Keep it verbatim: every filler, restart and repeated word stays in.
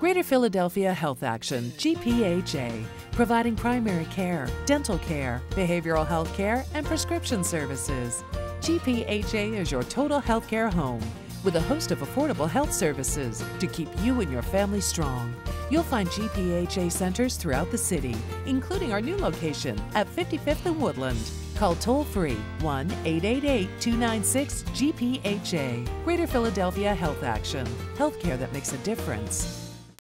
Greater Philadelphia Health Action, G P H A, providing primary care, dental care, behavioral health care, and prescription services. G P H A is your total healthcare home with a host of affordable health services to keep you and your family strong. You'll find G P H A centers throughout the city, including our new location at fifty-fifth and Woodland. Call toll-free one eight eight eight, two nine six, G P H A. Greater Philadelphia Health Action. Healthcare that makes a difference.